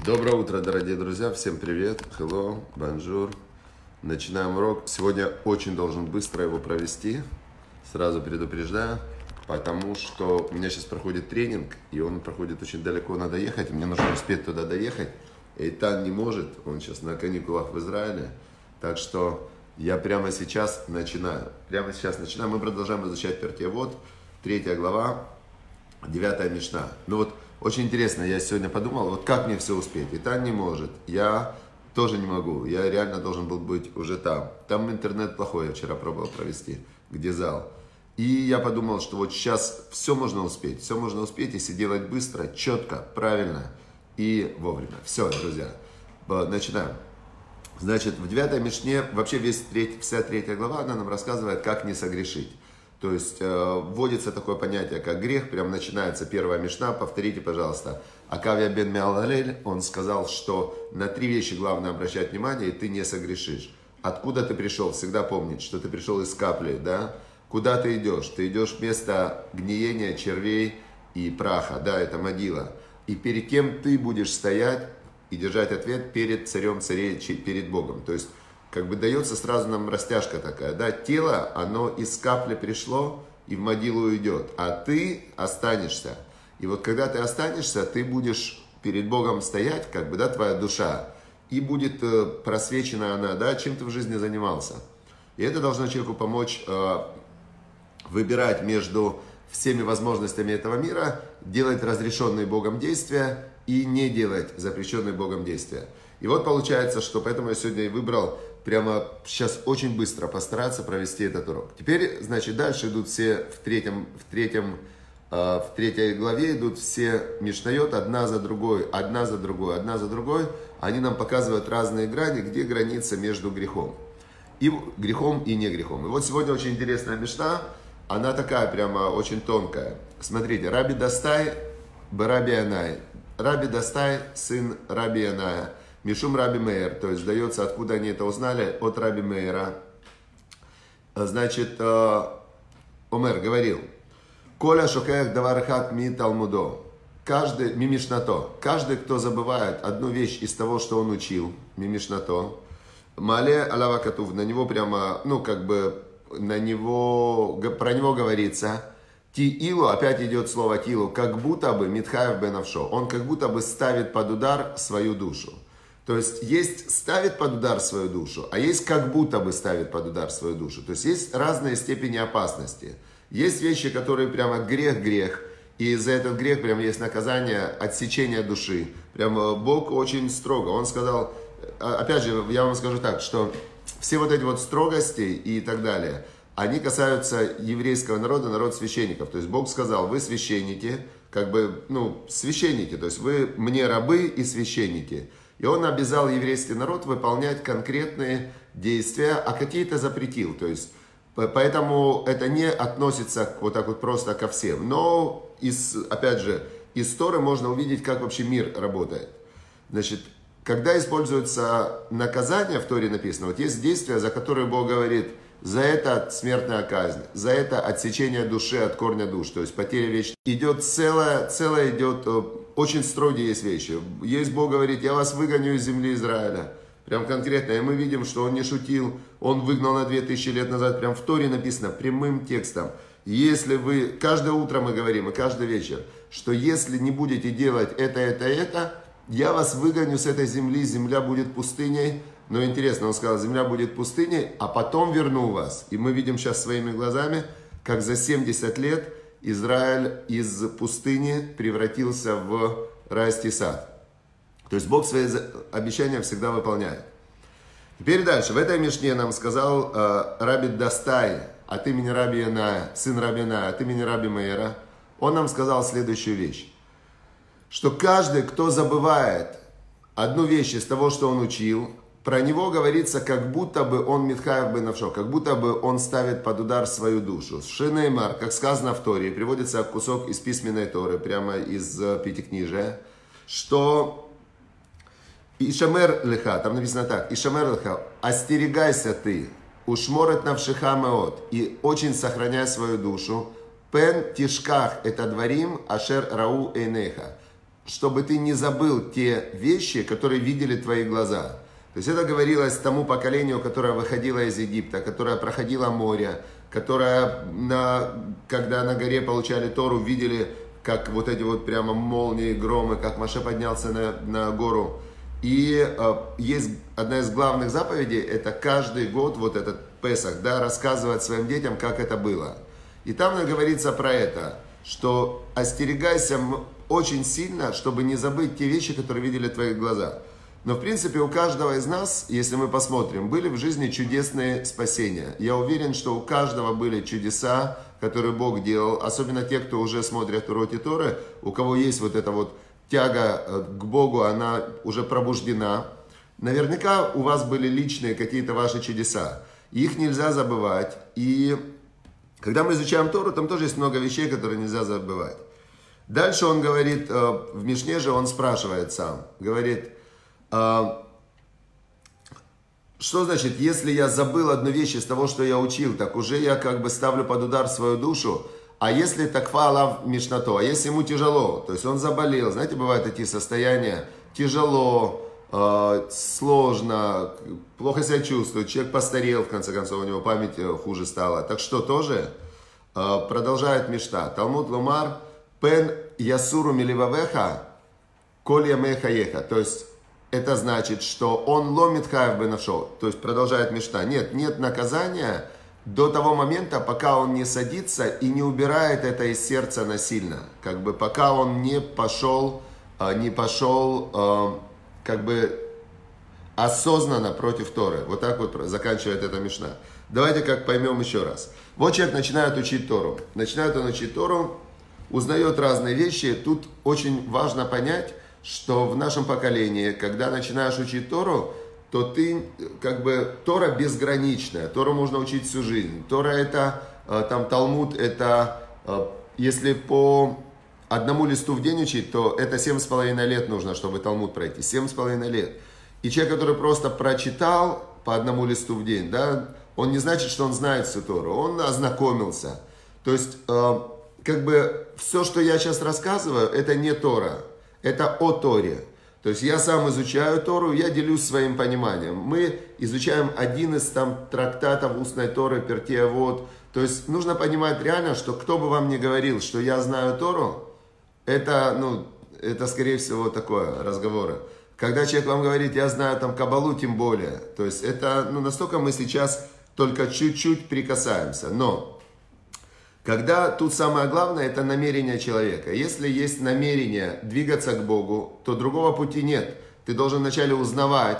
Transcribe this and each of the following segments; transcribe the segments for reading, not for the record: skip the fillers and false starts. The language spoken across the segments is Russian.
Доброе утро, дорогие друзья, всем привет, hello, bonjour. Начинаем урок. Сегодня очень должен быстро его провести, сразу предупреждаю, потому что у меня сейчас проходит тренинг, и он проходит очень далеко, надо ехать, и мне нужно успеть туда доехать. Эйтан не может, он сейчас на каникулах в Израиле, так что я прямо сейчас начинаю. Мы продолжаем изучать Перкей Авот, 3 глава, 9 Мишна. Ну вот, очень интересно, я сегодня подумал, вот как мне все успеть? Эйтан не может, я тоже не могу, я реально должен был быть уже там. Там интернет плохой, я вчера пробовал провести, где зал. И я подумал, что вот сейчас все можно успеть, если делать быстро, четко, правильно и вовремя. Все, друзья, начинаем. Значит, в 9 Мишне, вообще вся 3 глава, она нам рассказывает, как не согрешить. То есть вводится такое понятие, как грех, прям начинается первая Мишна, повторите, пожалуйста. Акавия бен Меалалель, он сказал, что на 3 вещи главное обращать внимание, и ты не согрешишь. Откуда ты пришел? Всегда помнить, что ты пришел из капли, да? Куда ты идешь? Ты идешь в место гниения червей и праха, да, это могила. И перед кем ты будешь стоять и держать ответ перед царем царей, перед Богом. То есть, как бы дается сразу нам растяжка такая, да, тело, оно из капли пришло и в могилу идет, а ты останешься. И вот когда ты останешься, ты будешь перед Богом стоять, как бы, да, твоя душа, и будет просвечена она, да, чем ты в жизни занимался. И это должно человеку помочь выбирать между всеми возможностями этого мира, делать разрешенные Богом действия и не делать запрещенные Богом действия. И вот получается, что поэтому я сегодня и выбрал прямо сейчас очень быстро постараться провести этот урок. Теперь, значит, дальше идут все в третьей главе идут все мишнайот одна за другой. Они нам показывают разные грани, где граница между грехом и не грехом. И вот сегодня очень интересная мишна, она такая прямо очень тонкая. Смотрите, Раби Дастай, Раби Янай. Раби Дастай, сын Раби Яная. Мишум Раби Меир, то есть дается, откуда они это узнали, от Раби Меира. Значит, Омер говорил, Коля шокех давархат ми талмудо. Мимишнато. Каждый, кто забывает одну вещь из того, что он учил, мимишнато, мале алава катув, на него прямо, ну, как бы, про него говорится, тиилу, опять идет слово тиилу, как будто бы митхаев бенавшо, он как будто бы ставит под удар свою душу. То есть ставит под удар свою душу, а есть как будто бы ставит под удар свою душу. То есть есть разные степени опасности. Есть вещи, которые прямо грех, и за этот грех прямо есть наказание, отсечение души. Прямо Бог очень строго. Он сказал, опять же, я вам скажу так, что все вот эти вот строгости и так далее, они касаются еврейского народа, народ священников. То есть Бог сказал, вы священники, как бы, ну, священники, то есть вы мне рабы и священники. И он обязал еврейский народ выполнять конкретные действия, а какие-то запретил. То есть, поэтому это не относится вот так вот просто ко всем. Но, опять же, из Торы можно увидеть, как вообще мир работает. Значит, когда используется наказание, в Торе написано, вот есть действия, за которые Бог говорит, за это смертная казнь, за это отсечение души от корня душ, то есть потеря вечности. Идет целая идет, очень строгие есть вещи. Есть Бог говорит, я вас выгоню из земли Израиля. Прям конкретно. И мы видим, что он не шутил, он выгнал на 2000 лет назад. Прям в Торе написано прямым текстом. Если вы, каждое утро мы говорим, и каждый вечер, что если не будете делать это, я вас выгоню с этой земли, земля будет пустыней. Но интересно, он сказал, земля будет пустыней, а потом верну вас. И мы видим сейчас своими глазами, как за 70 лет Израиль из пустыни превратился в райский сад. То есть Бог свои обещания всегда выполняет. Теперь дальше. В этой мишне нам сказал Раби Дастай от имени Раби Яная, сын Раби Яная, от имени Раби Меира. Он нам сказал следующую вещь. Что каждый, кто забывает одну вещь из того, что он учил, про него говорится, как будто бы он митхаев бенавшо, как будто бы он ставит под удар свою душу. Шинеймар, как сказано в Торе, приводится кусок из письменной Торы, прямо из Пятикнижия, что Ишамер леха, там написано так, Ишамер леха, остерегайся ты, ушморет навшиха меот, и очень сохраняй свою душу, пен тишках это дворим, ашер рау эйнеха, чтобы ты не забыл те вещи, которые видели твои глаза. То есть это говорилось тому поколению, которое выходило из Египта, которое проходило море, которое, когда на горе получали Тору, видели, как вот эти вот прямо молнии, громы, как Моше поднялся на гору. И есть одна из главных заповедей, это каждый год, вот этот Песах, да, рассказывать своим детям, как это было. И там говорится про это, что остерегайся очень сильно, чтобы не забыть те вещи, которые видели твои глаза. Но в принципе у каждого из нас, если мы посмотрим, были в жизни чудесные спасения. Я уверен, что у каждого были чудеса, которые Бог делал, особенно те, кто уже смотрят уроки Торы, у кого есть вот эта вот тяга к Богу, она уже пробуждена. Наверняка у вас были личные какие-то ваши чудеса. Их нельзя забывать. И когда мы изучаем Тору, там тоже есть много вещей, которые нельзя забывать. Дальше он говорит, в Мишне же он спрашивает сам, говорит, что значит, если я забыл одну вещь из того, что я учил, так уже я как бы ставлю под удар свою душу. А если такфа алав мишнато, а если ему тяжело, то есть он заболел, знаете, бывают такие состояния, тяжело, сложно, плохо себя чувствует, человек постарел, в конце концов, у него память хуже стала. Так что тоже продолжает Мишна. Талмуд ломар пен ясуру миливавеха коль ямеха еха. То есть это значит, что он ломит хаев бенавшо. То есть продолжает Мишна. Нет наказания до того момента, пока он не садится и не убирает это из сердца насильно. Как бы пока он не пошел как бы осознанно против Торы. Вот так вот заканчивает эта Мишна. Давайте как поймем еще раз. Вот человек начинает учить Тору. Начинает он учить Тору, узнает разные вещи. Тут очень важно понять, что в нашем поколении, когда начинаешь учить Тору, то ты, как бы, Тора безграничная. Тору можно учить всю жизнь. Тора это, там, Талмуд, это, если по одному листу в день учить, то это 7,5 лет нужно, чтобы Талмуд пройти. 7,5 лет. И человек, который просто прочитал по одному листу в день, да, он не значит, что он знает всю Тору. Он ознакомился. То есть, как бы, все, что я сейчас рассказываю, это не Тора. Это о Торе. То есть я сам изучаю Тору, я делюсь своим пониманием. Мы изучаем один из там трактатов устной Торы, Пертей Авот. То есть нужно понимать реально, что кто бы вам ни говорил, что я знаю Тору, это скорее всего такое разговоры. Когда человек вам говорит, я знаю там Кабалу, тем более. То есть это, настолько мы сейчас только чуть-чуть прикасаемся. Но когда тут самое главное, это намерение человека. Если есть намерение двигаться к Богу, то другого пути нет. Ты должен вначале узнавать.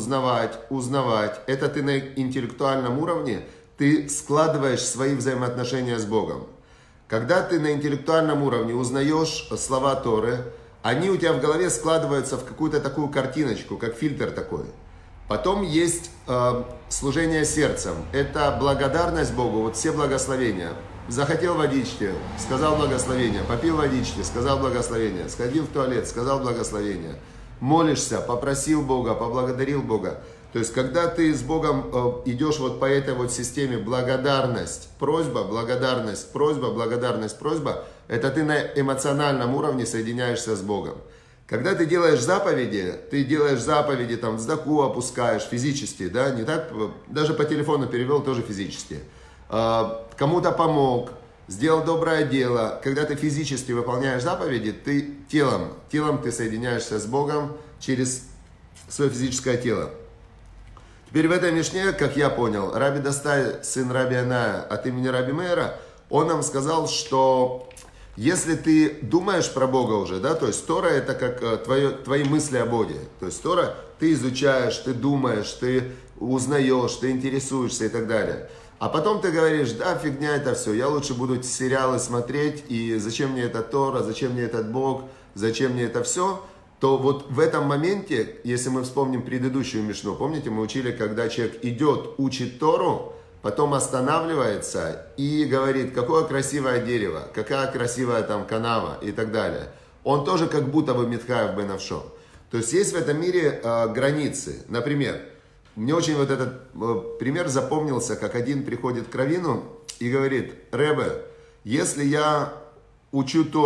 Это ты на интеллектуальном уровне, ты складываешь свои взаимоотношения с Богом. Когда ты на интеллектуальном уровне узнаешь слова Торы, они у тебя в голове складываются в какую-то такую картиночку, как фильтр такой. Потом есть служение сердцем. Это благодарность Богу, вот все благословения. Захотел водички, сказал благословение. Попил водички, сказал благословение. Сходил в туалет, сказал благословение. Молишься, попросил Бога, поблагодарил Бога. То есть, когда ты с Богом идешь вот по этой вот системе благодарность, просьба, благодарность, просьба, благодарность, просьба, это ты на эмоциональном уровне соединяешься с Богом. Когда ты делаешь заповеди, там, цдаку опускаешь физически, да, не так, даже по телефону перевел, тоже физически. Кому-то помог, сделал доброе дело. Когда ты физически выполняешь заповеди, ты телом ты соединяешься с Богом через свое физическое тело. Теперь в этой Мишне, как я понял, Раби Дастай, сын Раби Аная от имени Раби Меира, он нам сказал, что если ты думаешь про Бога уже, да, то есть Тора это как твои мысли о Боге. То есть Тора ты изучаешь, ты думаешь, ты узнаешь, ты интересуешься и так далее. А потом ты говоришь, да, фигня это все, я лучше буду сериалы смотреть, и зачем мне эта Тора, зачем мне этот Бог, зачем мне это все, то вот в этом моменте, если мы вспомним предыдущую Мишну, помните, мы учили, когда человек идет, учит Тору, потом останавливается и говорит, какое красивое дерево, какая красивая там канава и так далее. Он тоже как будто бы Митхаев бен Авшо. То есть есть в этом мире границы. Например, мне очень вот этот пример запомнился, как один приходит к раввину и говорит, Ребе, если я учу Тору,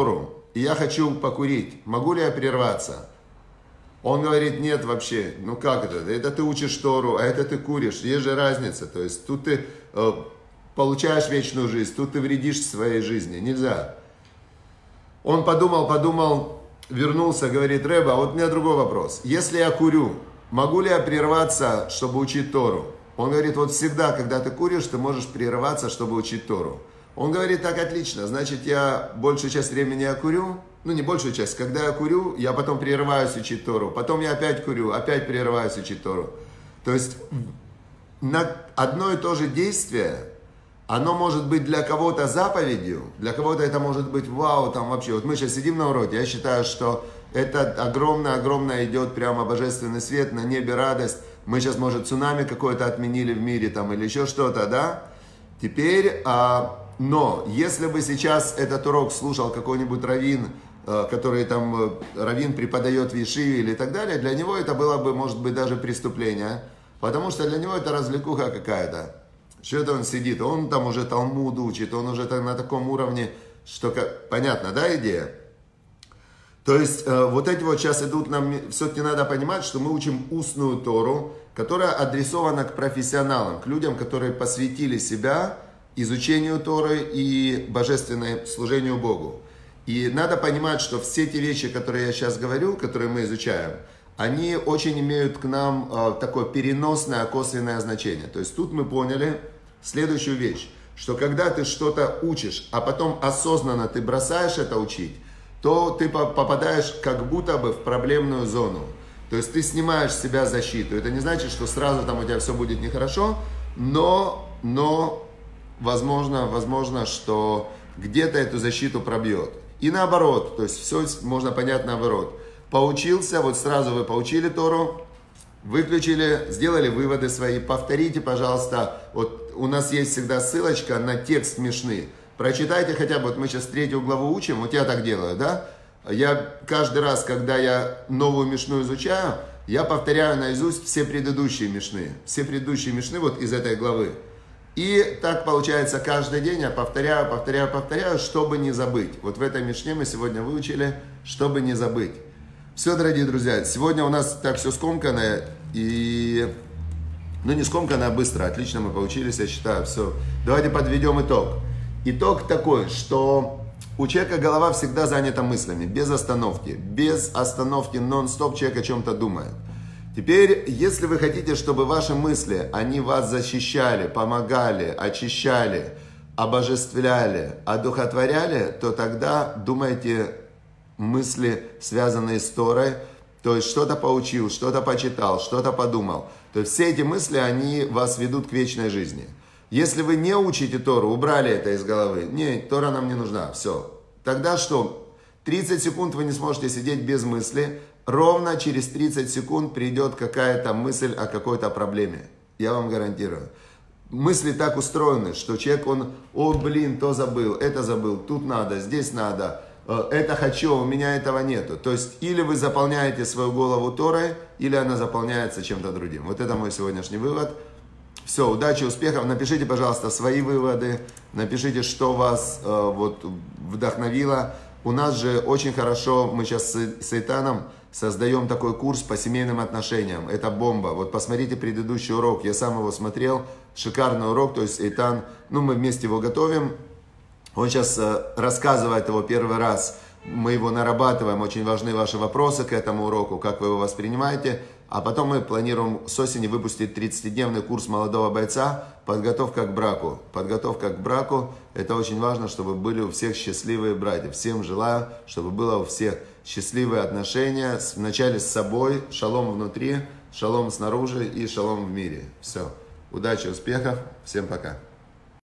и я хочу покурить. Могу ли я прерваться? Он говорит, нет вообще. Ну как это? Это ты учишь Тору, а это ты куришь. Есть же разница. То есть тут ты получаешь вечную жизнь, тут ты вредишь своей жизни. Нельзя. Он подумал, вернулся, говорит, Рэба, вот у меня другой вопрос. Если я курю, могу ли я прерваться, чтобы учить Тору? Он говорит, вот всегда, когда ты куришь, ты можешь прерваться, чтобы учить Тору. Он говорит, так, отлично, значит, я большую часть времени я курю, ну не большую часть, когда я курю, я потом прерываюсь учить Тору, потом я опять курю, опять прерываюсь учить Тору. То есть на одно и то же действие, оно может быть для кого-то заповедью, для кого-то это может быть вау, там вообще, вот мы сейчас сидим на уроке, я считаю, что это огромное идет прямо божественный свет, на небе радость, мы сейчас, может, цунами какое-то отменили в мире там или еще что-то, да? Теперь, но если бы сейчас этот урок слушал какой-нибудь раввин, который там, раввин преподает в ешиве или так далее, для него это было бы, может быть, даже преступление, потому что для него это развлекуха какая-то. Что-то он сидит, он там уже Талмуд учит, он уже на таком уровне, что, понятно, да, идея? То есть, вот эти вот сейчас идут, нам все-таки надо понимать, что мы учим устную Тору, которая адресована к профессионалам, к людям, которые посвятили себя изучению Торы и божественному служению Богу. И надо понимать, что все те вещи, которые я сейчас говорю, которые мы изучаем, они очень имеют к нам такое переносное, косвенное значение. То есть тут мы поняли следующую вещь, что когда ты что-то учишь, а потом осознанно ты бросаешь это учить, то ты попадаешь как будто бы в проблемную зону. То есть ты снимаешь с себя защиту. Это не значит, что сразу там у тебя все будет нехорошо, но возможно, что где-то эту защиту пробьет. И наоборот, то есть все можно понять наоборот. Поучился, вот сразу вы поучили Тору, выключили, сделали выводы свои, повторите, пожалуйста, вот у нас есть всегда ссылочка на текст Мишны. Прочитайте хотя бы, вот мы сейчас 3 главу учим, вот я так делаю, да? Я каждый раз, когда я новую Мишну изучаю, я повторяю наизусть все предыдущие Мишны. Все предыдущие Мишны вот из этой главы. И так получается каждый день я повторяю, чтобы не забыть. Вот в этой Мишне мы сегодня выучили, чтобы не забыть. Все, дорогие друзья, сегодня у нас так все скомканное и... Ну, не скомканное, а быстро. Отлично мы поучились, я считаю. Все. Давайте подведем итог. Итог такой, что у человека голова всегда занята мыслями, без остановки. Без остановки, нон-стоп человек о чем-то думает. Теперь, если вы хотите, чтобы ваши мысли, они вас защищали, помогали, очищали, обожествляли, одухотворяли, то тогда думайте мысли, связанные с Торой, то есть что-то поучил, что-то почитал, что-то подумал. То есть все эти мысли, они вас ведут к вечной жизни. Если вы не учите Тору, убрали это из головы, нет, Тора нам не нужна, все. Тогда что? 30 секунд вы не сможете сидеть без мысли, ровно через 30 секунд придет какая-то мысль о какой-то проблеме. Я вам гарантирую. Мысли так устроены, что человек, то забыл, тут надо, здесь надо, это хочу, у меня этого нету. То есть, или вы заполняете свою голову Торой, или она заполняется чем-то другим. Вот это мой сегодняшний вывод. Все, удачи, успехов. Напишите, пожалуйста, свои выводы. Напишите, что вас вдохновило. У нас же очень хорошо, мы сейчас с Эйтаном создаем такой курс по семейным отношениям. Это бомба. Вот посмотрите предыдущий урок. Я сам его смотрел. Шикарный урок. То есть Эйтан, мы вместе его готовим. Он сейчас рассказывает его первый раз. Мы его нарабатываем. Очень важны ваши вопросы к этому уроку. Как вы его воспринимаете. А потом мы планируем с осени выпустить 30-дневный курс молодого бойца «Подготовка к браку». Подготовка к браку – это очень важно, чтобы были у всех счастливые братья. Всем желаю, чтобы было у всех счастливые отношения. Вначале с собой, шалом внутри, шалом снаружи и шалом в мире. Все. Удачи, успехов. Всем пока.